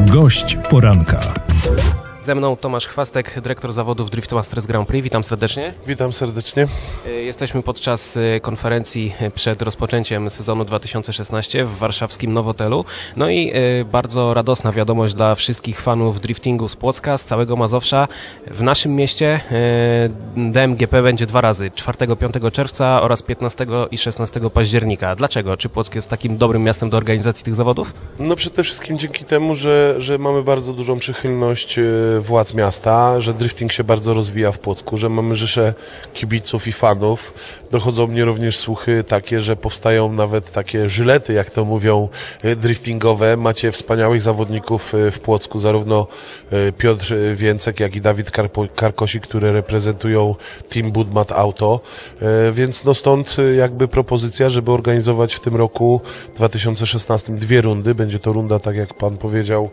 Gość poranka. Ze mną Tomasz Chwastek, dyrektor zawodów Drift Masters Grand Prix. Witam serdecznie. Witam serdecznie. Jesteśmy podczas konferencji przed rozpoczęciem sezonu 2016 w warszawskim Nowotelu. No i bardzo radosna wiadomość dla wszystkich fanów driftingu z Płocka, z całego Mazowsza. W naszym mieście DMGP będzie 2 razy, 4-5 czerwca oraz 15 i 16 października. Dlaczego? Czy Płock jest takim dobrym miastem do organizacji tych zawodów? No przede wszystkim dzięki temu, że mamy bardzo dużą przychylność władz miasta, że drifting się bardzo rozwija w Płocku, że mamy rzeszę kibiców i fanów. Dochodzą mnie również słuchy takie, że powstają nawet takie żylety, jak to mówią, driftingowe. Macie wspaniałych zawodników w Płocku, zarówno Piotr Więcek, jak i Dawid Karkosik, które reprezentują Team Budmat Auto. Więc no stąd jakby propozycja, żeby organizować w tym roku 2016 2 rundy. Będzie to runda, tak jak pan powiedział,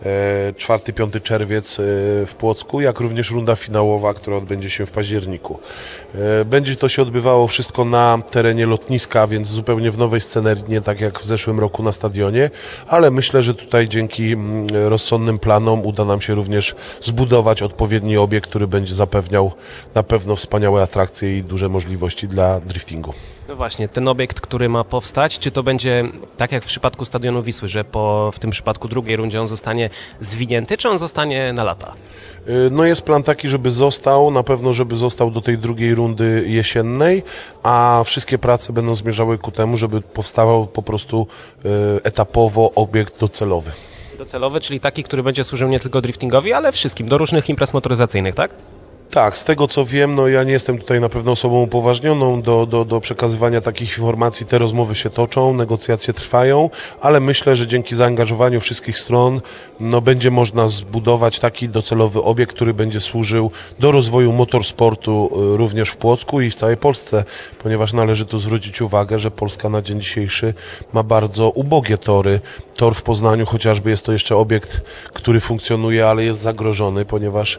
4-5 czerwiec w Płocku, jak również runda finałowa, która odbędzie się w październiku. Będzie to się odbywało wszystko na terenie lotniska, więc zupełnie w nowej scenerii, nie tak jak w zeszłym roku na stadionie, ale myślę, że tutaj dzięki rozsądnym planom uda nam się również zbudować odpowiedni obiekt, który będzie zapewniał na pewno wspaniałe atrakcje i duże możliwości dla driftingu. No właśnie, ten obiekt, który ma powstać, czy to będzie tak jak w przypadku Stadionu Wisły, że w tym przypadku drugiej rundzie on zostanie zwinięty, czy on zostanie na lata? No jest plan taki, żeby został, na pewno żeby został do tej drugiej rundy jesiennej, a wszystkie prace będą zmierzały ku temu, żeby powstawał po prostu etapowo obiekt docelowy. Docelowy, czyli taki, który będzie służył nie tylko driftingowi, ale wszystkim, do różnych imprez motoryzacyjnych, tak? Tak, z tego co wiem, no ja nie jestem tutaj na pewno osobą upoważnioną do przekazywania takich informacji. Te rozmowy się toczą, negocjacje trwają, ale myślę, że dzięki zaangażowaniu wszystkich stron no będzie można zbudować taki docelowy obiekt, który będzie służył do rozwoju motorsportu również w Płocku i w całej Polsce, ponieważ należy tu zwrócić uwagę, że Polska na dzień dzisiejszy ma bardzo ubogie tory. Tor w Poznaniu chociażby jest to jeszcze obiekt, który funkcjonuje, ale jest zagrożony, ponieważ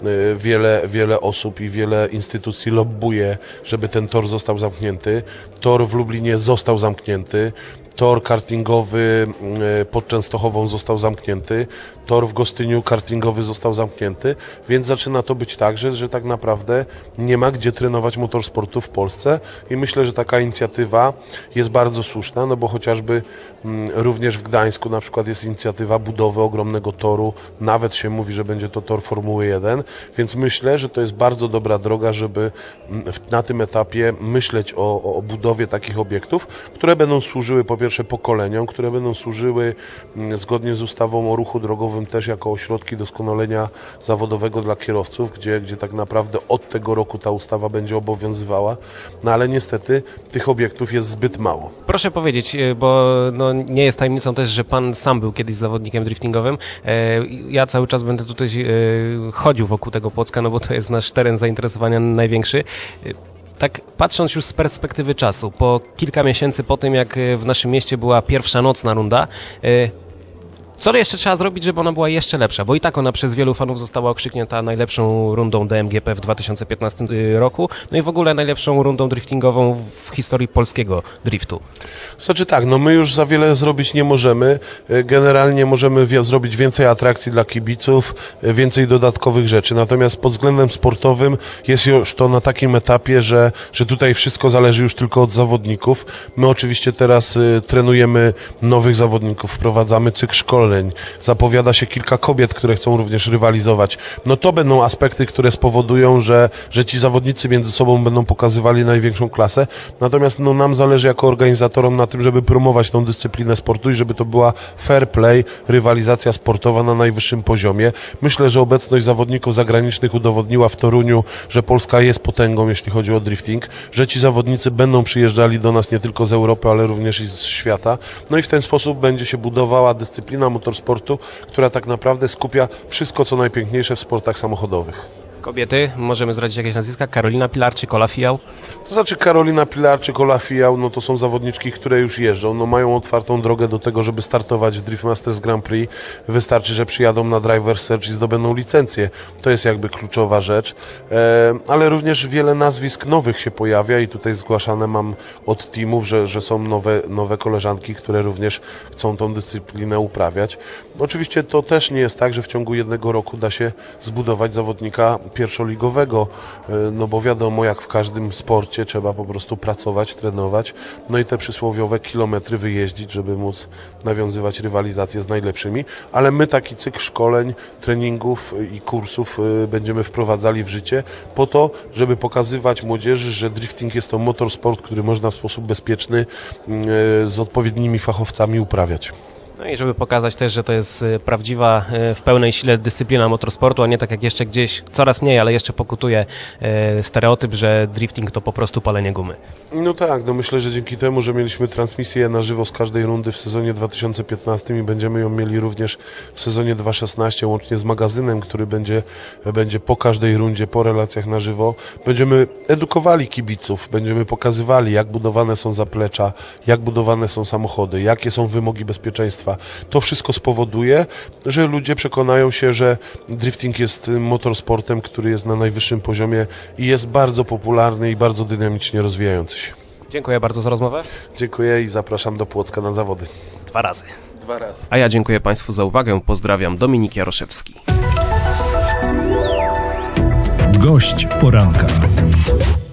wiele osób i wiele instytucji lobbuje, żeby ten tor został zamknięty. Tor w Lublinie został zamknięty. Tor kartingowy pod Częstochową został zamknięty, tor w Gostyniu kartingowy został zamknięty, więc zaczyna to być tak, że tak naprawdę nie ma gdzie trenować motorsportu w Polsce i myślę, że taka inicjatywa jest bardzo słuszna, no bo chociażby również w Gdańsku na przykład jest inicjatywa budowy ogromnego toru, nawet się mówi, że będzie to tor Formuły 1, więc myślę, że to jest bardzo dobra droga, żeby na tym etapie myśleć o budowie takich obiektów, które będą służyły po pierwsze pokoleniom, które będą służyły zgodnie z ustawą o ruchu drogowym też jako ośrodki doskonalenia zawodowego dla kierowców, gdzie tak naprawdę od tego roku ta ustawa będzie obowiązywała, no ale niestety tych obiektów jest zbyt mało. Proszę powiedzieć, bo no, nie jest tajemnicą też, że pan sam był kiedyś zawodnikiem driftingowym. Ja cały czas będę tutaj chodził wokół tego Płocka, no bo to jest nasz teren zainteresowania największy. Tak patrząc już z perspektywy czasu, po kilka miesięcy po tym, jak w naszym mieście była pierwsza nocna runda, co jeszcze trzeba zrobić, żeby ona była jeszcze lepsza? Bo i tak ona przez wielu fanów została okrzyknięta najlepszą rundą DMGP w 2015 roku, no i w ogóle najlepszą rundą driftingową w historii polskiego driftu. Znaczy tak, no my już za wiele zrobić nie możemy. Generalnie możemy zrobić więcej atrakcji dla kibiców, więcej dodatkowych rzeczy. Natomiast pod względem sportowym jest już to na takim etapie, że tutaj wszystko zależy już tylko od zawodników. My oczywiście teraz trenujemy nowych zawodników, wprowadzamy cykl szkoleń. Zapowiada się kilka kobiet, które chcą również rywalizować. No to będą aspekty, które spowodują, że ci zawodnicy między sobą będą pokazywali największą klasę. Natomiast no, nam zależy jako organizatorom na tym, żeby promować tą dyscyplinę sportu i żeby to była fair play, rywalizacja sportowa na najwyższym poziomie. Myślę, że obecność zawodników zagranicznych udowodniła w Toruniu, że Polska jest potęgą, jeśli chodzi o drifting, że ci zawodnicy będą przyjeżdżali do nas nie tylko z Europy, ale również i z świata. No i w ten sposób będzie się budowała dyscyplina motorsportu, która tak naprawdę skupia wszystko, co najpiękniejsze w sportach samochodowych. Kobiety, możemy zdradzić jakieś nazwiska? Karolina Pilarczyk, Ola Fijał? To znaczy Karolina Pilarczyk, Ola Fijał, no to są zawodniczki, które już jeżdżą, no mają otwartą drogę do tego, żeby startować w Drift Masters Grand Prix. Wystarczy, że przyjadą na Driver's Search i zdobędą licencję. To jest jakby kluczowa rzecz, ale również wiele nazwisk nowych się pojawia i tutaj zgłaszane mam od teamów, że są nowe koleżanki, które również chcą tą dyscyplinę uprawiać. Oczywiście to też nie jest tak, że w ciągu jednego roku da się zbudować zawodnika pierwszoligowego, no bo wiadomo, jak w każdym sporcie trzeba po prostu pracować, trenować, no i te przysłowiowe kilometry wyjeździć, żeby móc nawiązywać rywalizację z najlepszymi, ale my taki cykl szkoleń, treningów i kursów będziemy wprowadzali w życie po to, żeby pokazywać młodzieży, że drifting jest to motorsport, który można w sposób bezpieczny z odpowiednimi fachowcami uprawiać. No i żeby pokazać też, że to jest prawdziwa, w pełnej sile dyscyplina motorsportu, a nie tak jak jeszcze gdzieś, coraz mniej, ale jeszcze pokutuje stereotyp, że drifting to po prostu palenie gumy. No tak, no myślę, że dzięki temu, że mieliśmy transmisję na żywo z każdej rundy w sezonie 2015 i będziemy ją mieli również w sezonie 2016, łącznie z magazynem, który będzie po każdej rundzie, po relacjach na żywo. Będziemy edukowali kibiców, będziemy pokazywali, jak budowane są zaplecza, jak budowane są samochody, jakie są wymogi bezpieczeństwa. To wszystko spowoduje, że ludzie przekonają się, że drifting jest motorsportem, który jest na najwyższym poziomie i jest bardzo popularny i bardzo dynamicznie rozwijający się. Dziękuję bardzo za rozmowę. Dziękuję i zapraszam do Płocka na zawody. 2 razy. 2 razy. A ja dziękuję Państwu za uwagę. Pozdrawiam, Dominik Jaroszewski. Gość poranka.